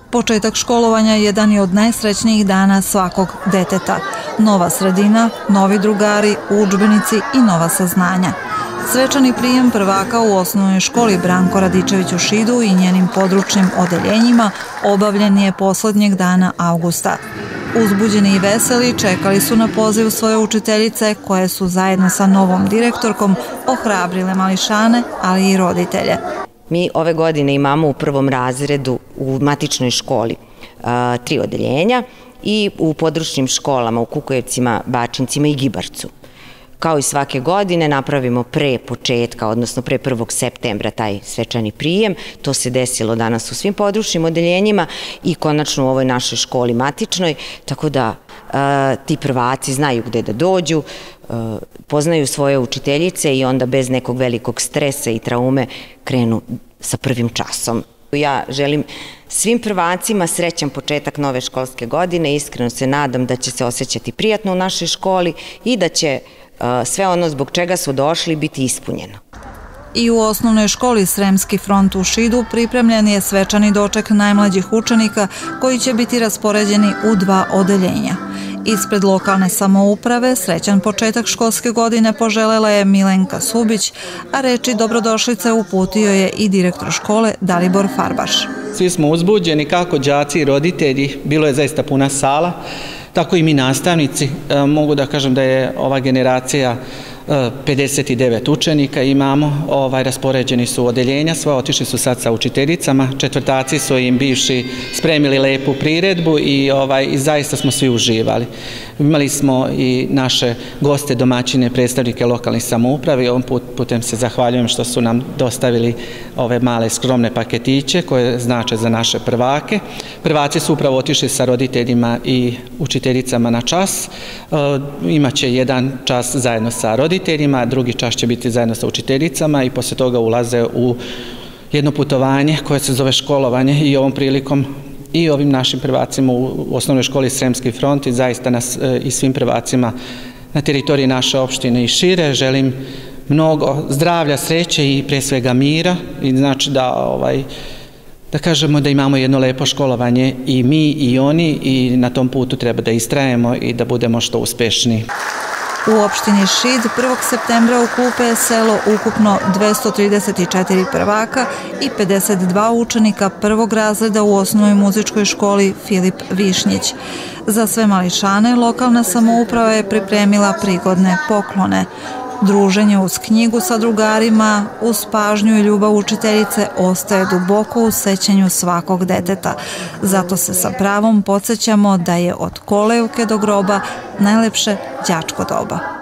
Početak školovanja jedan je od najsrećnijih dana svakog deteta. Nova sredina, novi drugari, udžbenici i nova saznanja. Svečani prijem prvaka u osnovnoj školi Branko Radičević u Šidu i njenim područnim odeljenjima obavljen je poslednjeg dana avgusta. Uzbuđeni i veseli čekali su na poziv svoje učiteljice koje su zajedno sa novom direktorkom ohrabrile mališane, ali i roditelje. Mi ove godine imamo u prvom razredu u matičnoj školi 3 odeljenja i u područnim školama u Kukujevcima, Bačincima i Gibarcu. Kao i svake godine napravimo pre početka, odnosno pre 1. septembra taj svečani prijem. To se desilo danas u svim područnim odeljenjima i konačno u ovoj našoj školi matičnoj, tako da ti prvaci znaju gde da dođu, poznaju svoje učiteljice i onda bez nekog velikog stresa i traume krenu sa prvim časom. Ja želim svim prvacima srećan početak nove školske godine, iskreno se nadam da će se osjećati prijatno u našoj školi i da će sve ono zbog čega su došli biti ispunjeno. I u osnovnoj školi Sremski front u Šidu pripremljen je svečani doček najmlađih učenika koji će biti raspoređeni u 2 odeljenja. Ispred lokalne samouprave srećan početak školske godine poželela je Milenka Subić, a reči dobrodošlice uputio je i direktor škole Dalibor Farbaš. Svi smo uzbuđeni, kako đaci i roditelji, bilo je zaista puna sala, tako i mi nastavnici. Mogu da kažem da je ova generacija 59 učenika imamo, raspoređeni su u odeljenja svoje, otišli su sad sa učiteljicama, četvrtaci su im bivši spremili lepu priredbu i zaista smo svi uživali. Imali smo i naše goste, domaćine, predstavnike lokalnih samouprave i ovom putem se zahvaljujem što su nam dostavili ove male skromne paketiće koje znače za naše prvake. Prvaci su upravo otišli sa roditeljima i učiteljicama na čas. Imaće jedan čas zajedno sa roditeljima, drugi čas će biti zajedno sa učiteljicama i posle toga ulaze u jedno putovanje koje se zove školovanje i ovom prilikom i ovim našim prvacima u osnovnoj školi Sremski front i zaista nas i svim prvacima na teritoriji naše opštine i šire želim mnogo zdravlja, sreće i pre svega mira i znači da kažemo da imamo jedno lepo školovanje i mi i oni i na tom putu treba da istrajemo i da budemo što uspešniji. U opštini Šid 1. septembra u klupe je selo ukupno 234 prvaka i 52 učenika prvog razreda u osnovnoj muzičkoj školi Filip Višnjić. Za sve mališane lokalna samouprava je pripremila prigodne poklone. Druženje uz knjigu sa drugarima, uz pažnju i ljubav učiteljice ostaje duboko u sećanju svakog deteta. Zato se sa pravom podsjećamo da je od kolevke do groba najlepše đačko doba.